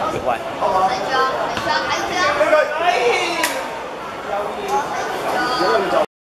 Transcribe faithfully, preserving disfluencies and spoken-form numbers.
以外。 很凶，很凶，还有这样。